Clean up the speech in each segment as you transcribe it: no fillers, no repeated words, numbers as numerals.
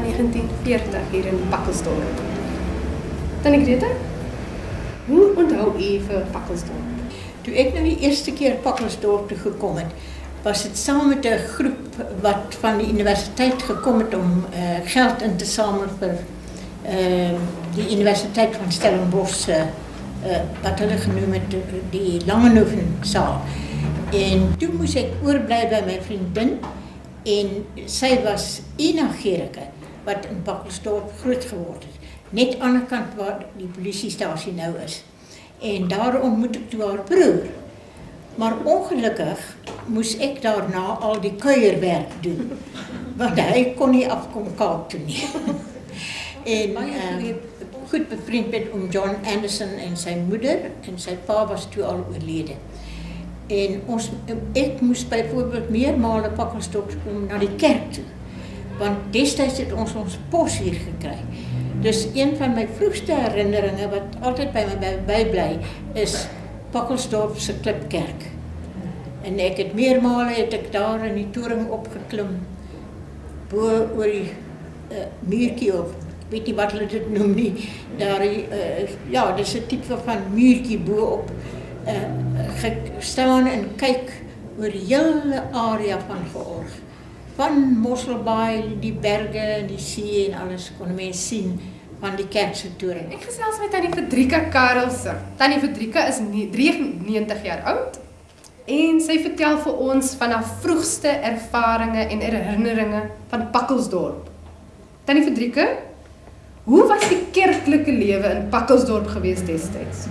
van 1940 hier in Pacaltsdorp. Tannie Greta, hoe onthou u vir Pacaltsdorp? Toe ek nou die eerste keer Pacaltsdorp toe gekom het, was dit saam met 'n groep wat van die universiteit gekom het om geld in te samel vir die Universiteit van Stellenbosch, wat hulle genoem het die Langenhovensaal. En toe moes ek oorbly by my vriendin en sy was Ina Gericke wat in Pacaltsdorp groot geword het, net aan die ander kant waar die polisiestasie nou is. En daar ontmoet ek toe haar broer. Maar ongelukkig moes ek daarna al die kuierwerk doen, want hy kon nie afkom Kaap toe nie. En goed bevriend met oom John Anderson en sy moeder, en sy pa was toe al oorlede. En ek moes byvoorbeeld meermale Pacaltsdorp kom na die kerk toe, want destyds het ons pos hier gekry. Dus een van my vroegste herinneringe wat altyd by my bybly is Pacaltsdorp se klipkerk. En ek het meermale daar in die toring opgeklim, bo oor die muurtjie op, ek weet nie wat hulle dit noem nie, daar ja, dis 'n tipe van muurtjie bo op, staan en kyk oor die hele area van Georg. Van Mosselbaai, die berge en die see en alles kon mense sien van die kerk se toring. Ek gesels met Tannie Fredrika Karelse. Tannie Fredrika is 93 jaar oud en sy vertel vir ons van haar vroegste ervarings en herinneringe van Pacaltsdorp. Tannie Fredrika, hoe was die kerklike lewe in Pacaltsdorp geweest destyds?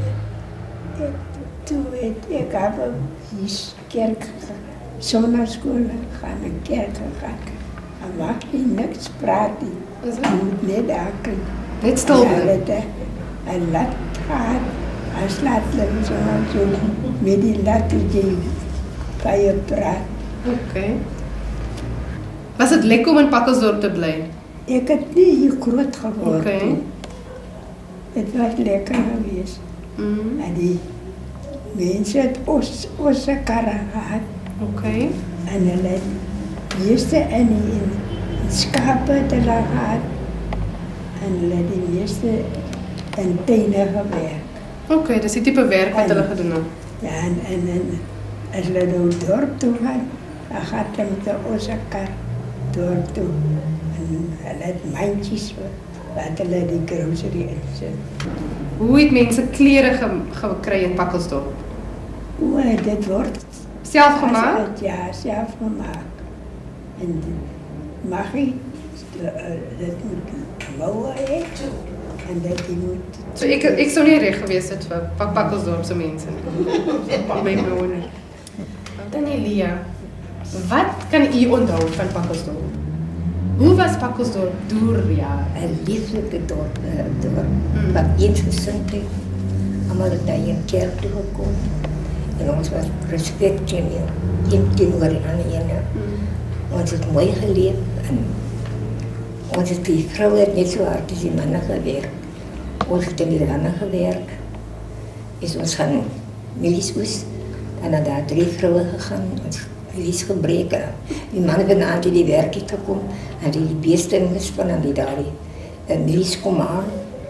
Toe het ek al die kerk gegaan, sonnaskool gegaan en kerk gegaan. En mag jy niks praat nie. Jy moet net daar kan. Net stil bly. En laat gaan, as laat hulle so met die latte jy kan jy praat. Okay. Was het lekker om in Pacaltsdorp te bly? Ek het nie hier groot geword. Okay. Het was lekker geweest. En die mense het ons karre gehad. Okay. En hulle het meeste in skape het hulle gehad. En hulle het die meeste in tuine gewerk. Okay, dis die tipe werk wat hulle gedoen het. Ja, en as hulle nou dorp toe gaan, dan gaat hulle met onze kar dorp toe. En hulle het mandjies wat hulle die grocery in sit. Hoe het mense klere gekry in Pacaltsdorp? O, dit word self gemaak? Ja, self gemaak. En mag jy, dit moet mouwe hê, en dat jy moet... So ek sou nie reg gewees het vir Pacaltsdorp se mense nie. My mouwe nie. Tannie Lia, wat kan u onthou van Pacaltsdorp? Hoe was Pacaltsdorp deur jaar? 'n lieflike dorp, wat eensgesindheid, almal het daar in kerk toe gekom. En ons was respect teenoor die ander ene. Ons het mooi geleef en ons het die vroue het net so hard as die manne gewerk. Ons het in die lande gewerk. Is ons gaan milies oes, dan het daar 3 vroue gegaan, ons milies gebreek. Die manne het die werk het gekom en die beeste ingespan en die daar die milies kom aan.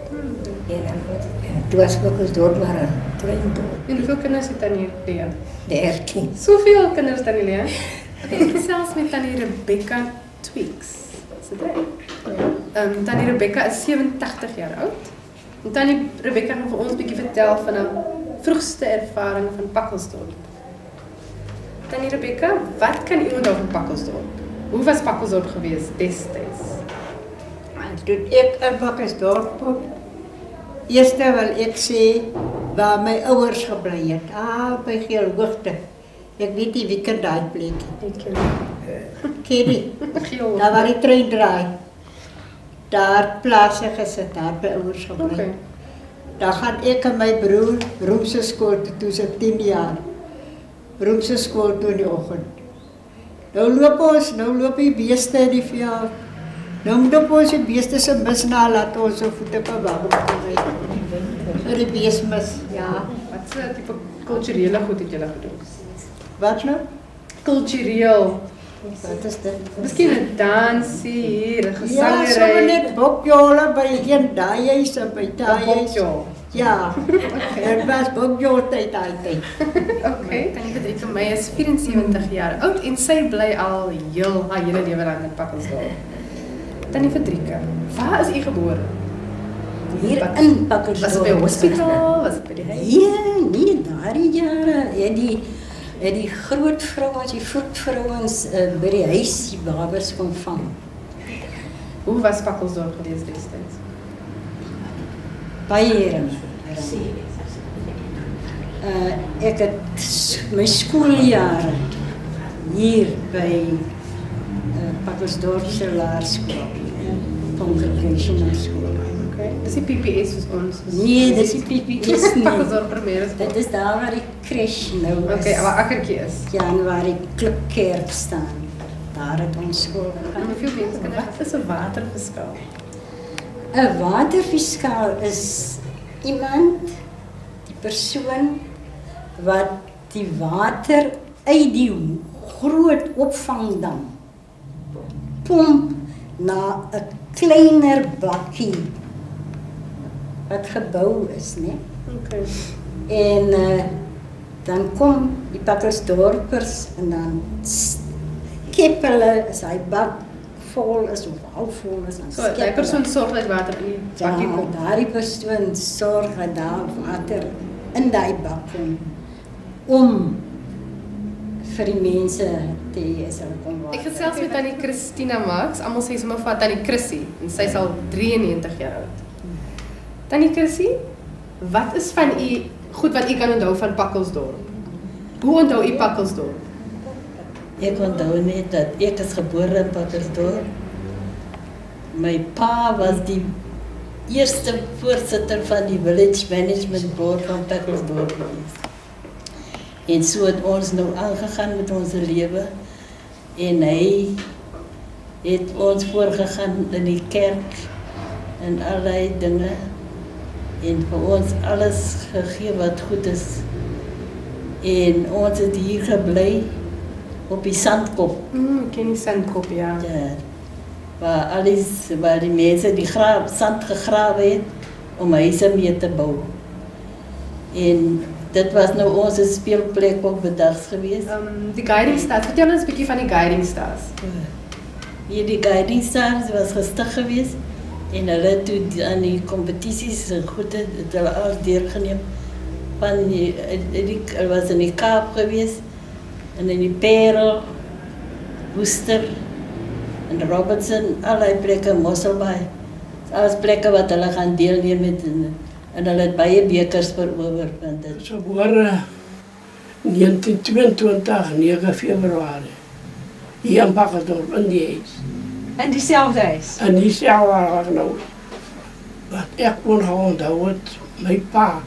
En toe was Pacaltsdorp maar 'n klein dorp. En hoeveel kinders het Tannie Lia? 13. Soveel kinders, Tannie Lia. Ek gesels met Tannie Rebecca Tweeks. Is dit reg? Ja. Tannie Rebecca is 87 jaar oud. En Tannie Rebecca gaan vir ons 'n bietjie vertel van haar vroegste ervaring van Pacaltsdorp. Tannie Rebecca, wat kan u onthou van Pacaltsdorp? Hoe was Pacaltsdorp geweest destyds? Toe ek in Pacaltsdorp kom, eerste wil ek sê waar my ouers gebly het, by Geelhoogte. Ek weet nie wie kan daai plek. Ken nie. Daar waar die trein draai. Daar plase gesit, daar by ouers gebly. Okay. Daar gaan ek en my broer Roomse skool toe sy 10 jaar. Roomse skool toe in die oggend. Nou loop die beeste in die veld. Nou moet ons die beeste se mis na laat ons so voete op wag. So die beesmis, ja. Wat so tipe kulturele goed het julle gedoen? Wat nou? Kultureel. Wat is dit? Miskien 'n dansie hier, 'n Ja, gesangery. sommer net bokjole by een daai huis en by daai huis. Bokjol. Ja, het was bokjol tyd altyd. Okay, Tannie Fredrika Meyer is 74 jaar oud en sy bly al heel haar hele lewe lank in Pacaltsdorp. Tannie Fredrika, waar is u gebore? Hier in Pacaltsdorp. Was dit by 'n hospitaal? Was dit by die huis? Nee, daardie jare het die groot vrouens, die vroedvrouens by die huis die babas kon vang. Hoe was Pacaltsdorp geweest destyds? Baie heren. Ek het my skooljare hier by Pacaltsdorpse laerskool, Congregational School. Okay. Dis die PPS soos ons. Nee, dis nie PPS nie. Pacaltsdorp primêre skool. Dit is daar waar die crash nou is. Okay, maar akkertjie is. Ja, en waar die klipkerk staan. Daar het ons skool gegaan. En hoeveel mense kan wat is 'n waterfiskaal? 'n Waterfiskaal is iemand, die persoon wat die water uit die groot opvangdam pomp na 'n kleiner bakkie wat gebou is, né? Okay. En dan kom die Pacaltsdorpers en dan skep hulle as hy bak vol is of halfvol is, dan So, die persoon sorg dat water in die bakkie kom. Ja, daardie persoon sorg dat daar water in daai bak kom om vir die mense te hê as hulle kom water. Ek gesels met Tannie Christina Max, almal sê sommer van Tannie Chrissy en sy is al 93 jaar oud. Tannie Chrissy, wat is van u goed wat u kan onthou van Pacaltsdorp? Hoe onthou u Pacaltsdorp? Ek onthou net dat ek is gebore in Pacaltsdorp. My pa was die eerste voorsitter van die Village Management Board van Pacaltsdorp geweest. En so het ons nou aangegaan met ons lewe en hy het ons voorgegaan in die kerk en allerlei dinge en vir ons alles gegee wat goed is. En ons het hier gebly op die sandkop. Ek ken die sandkop, ja. Ja, waar die mense die sand gegrawe het om huise mee te bou. En dit was nou onze speelplek op bedags geweest. Die guiding stars, vertel ons 'n bietjie van die guiding stars. Hier die guiding stars was gestig geweest en hulle het toe aan die kompetisies en goed het hulle al deurgeneem. Van hulle was in die Kaap geweest en in die Parel, Worcester en Robertson, allerlei plekke, Mosselbaai. Alles plekke wat hulle gaan deelneem met en hulle het baie bekers verower. Is gebore 1922, 9 Februarie. Hier in Pacaltsdorp, in die huis. In dieselfde huis? En dieselfde waar ek nou. Wat ek kon onthou het, my pa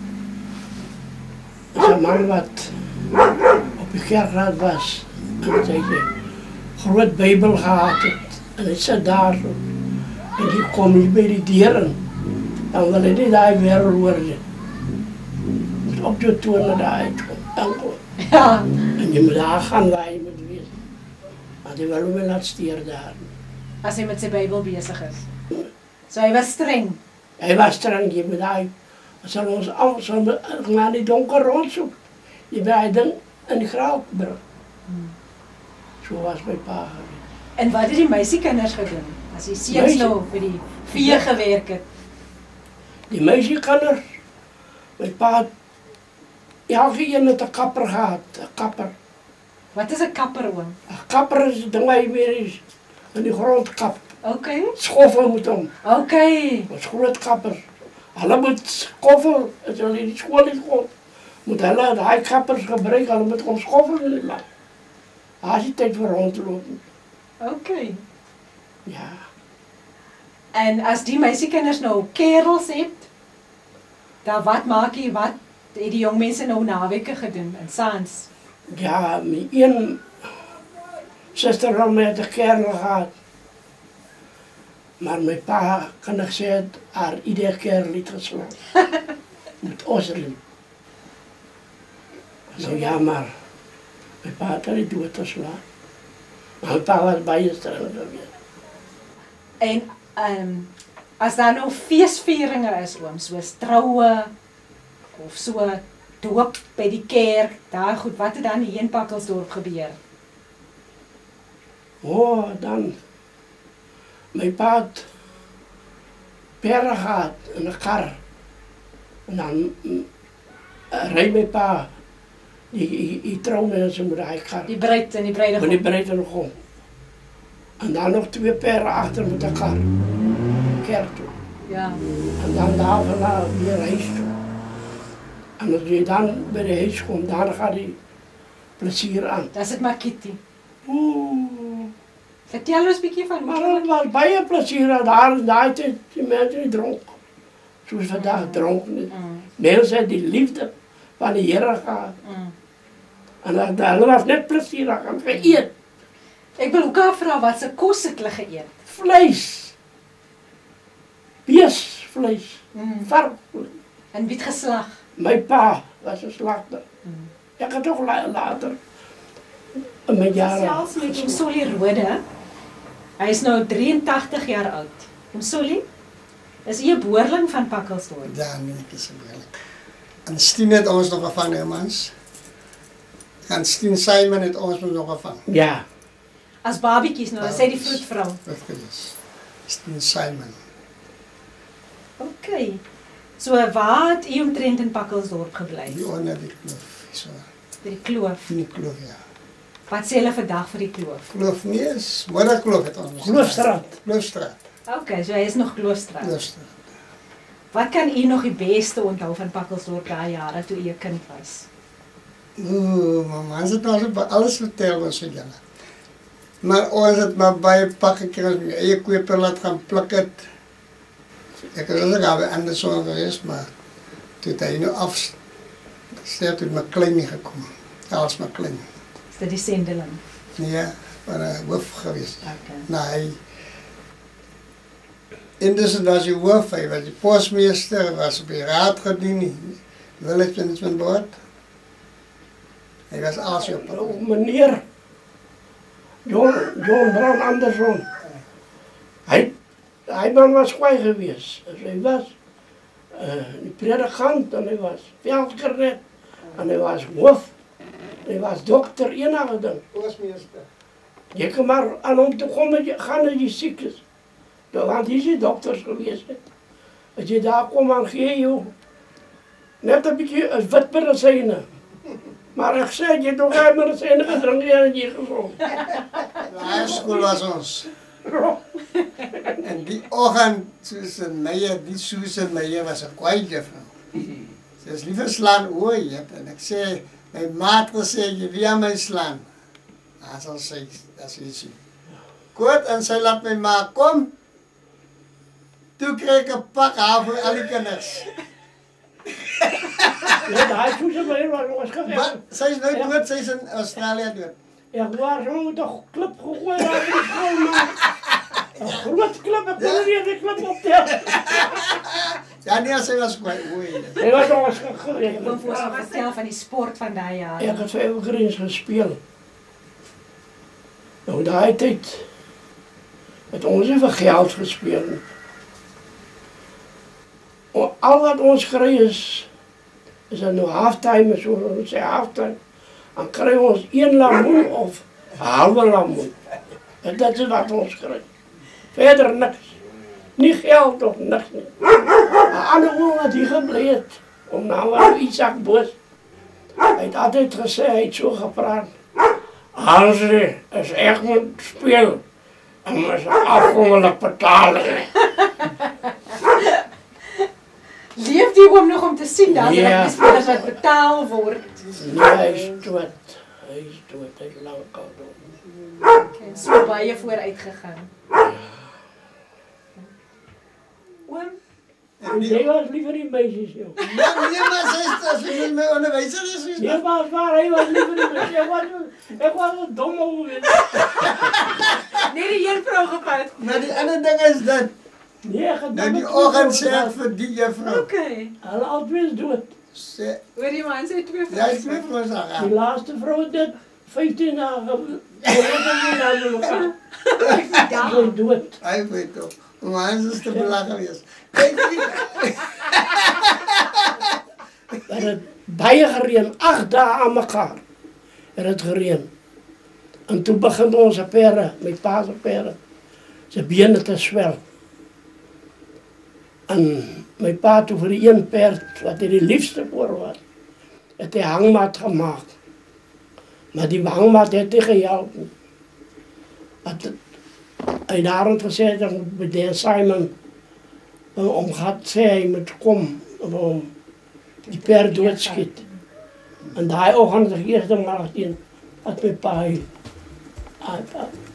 is 'n man wat op die kerkraad was. En hy het 'n groot Bybel gehad het. En hy sit daar so. En die kom hier by die deur in. Dan wil hy nie daai wêreld hoor nie. Moet op jou tone daar uitkom. Ja. En jy moet daar gaan waar jy moet wees. Maar die wil hom laat steur daar. As hy met sy Bybel besig is. So hy was streng. Hy was streng, jy moet daai, as hulle ons al so na die donker rondsoek, jy moet hy ding in die graf bring. So was my pa geweest. En wat het die meisiekinders gedoen? As die seuns nou by die vee gewerk het. Die meisiekinders, my pa het elke een het 'n kapper gehad, 'n kapper. Wat is 'n kapper, oom? 'n Kapper is 'n ding wat jy weer in die grond kap. Okay. Skoffel moet hom. Okay. Ons groot kappers. Hulle moet skoffel, as hulle in die skool nie kom, moet hulle daai kappers gebruik, hulle moet kom skoffel in die land. Daar is die tyd vir rondloop. Okay. Ja. En as die meisiekinders nou kerels het, dan wat maak jy, wat het die jong mense nou naweke gedoen in saans? Ja, my een suster had met 'n kerel gehad. Maar my pa, kan ek sê, het haar iedere keer liet geslaan. Met osriem. Nou ja, maar my pa het haar nie dood geslaan. My pa was baie streng geweest. En as daar nou feesvieringe is, oom, soos troue of so doop by die kerk, daai goed, wat het dan hier in Pacaltsdorp gebeur? Dan my pa het pere gehad in 'n kar. En dan ry my pa die troumense met daai kar. Die bruid en die bruidegom. Met die bruidegom. En dan nog 2 pere agter met 'n kar. Kerk toe. Ja. En dan daarna weer huis toe. En als je dan bij de huis komt, dan gaat die plezier aan. Dat is het maar Kitty. Oeh. Vertel ons 'n bietjie van Maar dat was baie plezier aan daar in die tijd, die mensen niet dronken. Zoals vandaag dronken is. Mensen hebben die liefde van de Here gehad. En dat was net plezier aan gaan geëet. Ek wil ook afvra wat se kos het hulle geëet? Vlees. Beesvlees. Varkvlees. En wie het geslag? Mijn pa was een slachter. Ik had toch later, in mijn jaren... Selfs met oom Solly Rode. Hy is nou 83 jaar oud. Oom Solly, is hy 'n boerling van Pacaltsdorp? Ja, nee, ek is 'n boerling. En Stien het ons nog gevang, hè, mans. En Stien Simon het ons nog gevang. Ja. As babietjies nou, sê die vroedvrou. Vroedvrouws. Stien Simon. Okay. So waar het u omtrent in Pacaltsdorp gebly? Die onder die kloof. So. Die kloof. Die kloof, ja. Wat sê hulle vandag vir die kloof? Kloof nie is, Middelkloof het ons. Kloofstraat. Kloofstraat. Okay, so hy is nog Kloofstraat. Kloofstraat. Wat kan u nog die beste onthou van Pacaltsdorp daai jare toe u 'n kind was? Mama, ons het nou alles vertel ons vir julle. Maar ons het maar baie pak gekry, ons my eie kweper laat gaan pluk het. Ek is ook al by Anderson geweest, maar toe het hy nou afgestel, toe het my klein nie gekom. Als my klein. Is dit die sendeling? Nee, maar 'n hoof geweest. Okay. Nou, hy intussen was die hoof, hy was die posmeester, was op die raad gedien, village management board. Hy was alles op. Meneer John Brown Anderson. Hy man was kwaai geweest. Hy was die predikant en hy was veldkornet en hy was hoof. Hy was dokter, enige ding. Posmeester. Jy kan maar aan hom toe kom en jy gaan as jy siek is. Want hier is die dokters geweest. As jy daar kom, dan gee jou net 'n bietjie wit medisyne. Maar ek sê, jy het nog geen medisyne gedrink en jy gezond. High school was ons. En die oggend, Susan Meyer, die Susan Meyer was 'n kwaai juffrou. Sy is liever slaan oor jy en ek sê, my maat gesê, jy wil my slaan. Dan sal sy, as jy sien. Goed, en sy laat my ma kom. Toe kry ek 'n pak haar vir al die kinders. Ja, daai Susan Meyer was geweest. Maar sy is nou dood, sy is in Australië dood. Ek was zo met 'n klip gegooi daar in die skool, man. 'n groot klip, ek kon nie die klip optel. Ja, nee, sy was kwaai oor. Hy was ons gereed. Ek wil vir ons vertel van die sport van daai jare. Ek het vir Evergreens gespeel. Nou daai tyd het ons nie vir geld gespeel nie. Al wat ons kry is dit nou halftime, so ons sê halftime. Dan kry ons 1 lamoen of 'n halwe lamoen. En dat is wat ons kry. Verder niks. Nie geld of niks nie. 'n ander oom wat hier gebly het, om nou was Isak Bos. Hy het altyd gesê, hy het so gepraat. Hansie, as ek moet speel, dan moet ek afkommelik betaal. Leef die oom nog om te sien dat Ja. die spelers wat betaal word? Nee, hy is dood. Hy is dood, hy is lank al dood. En so baie vooruit gegaan. Oom, En jy was liever die meisies, joh. Ja, nee, maar sy is my onderwyser is. Nee, maar waar, hy was liever die meisies. Ek was een domme oom. net die een vrou gevat. Maar die ander ding is dit. Nee, ek het Nou die oggend sê ek vir die juffrou. Okay. Hulle albei is dood. Sê, Oor die man sê 2 ja, ek weet mos al. Die laaste vrou het dit 15 dagen. Ik doe het. Hij weet toch. Maar hij is te belachen geweest. Kijk, Er het baie gereën, 8 dagen aan elkaar. Er het gereën. En toen begon onze peren, mijn pa's peren, ze beginnen te zwel. En mijn pa toen voor die een perd, wat hij de liefste voor was, heeft hij hangmat gemaakt. Maar die hangmat heeft hij geholpen. Hij daarom gezegd dat bij de Simon om gaat zij moet komen om die perd doodschiet. En daar ochtend de eerste morgen had mijn pa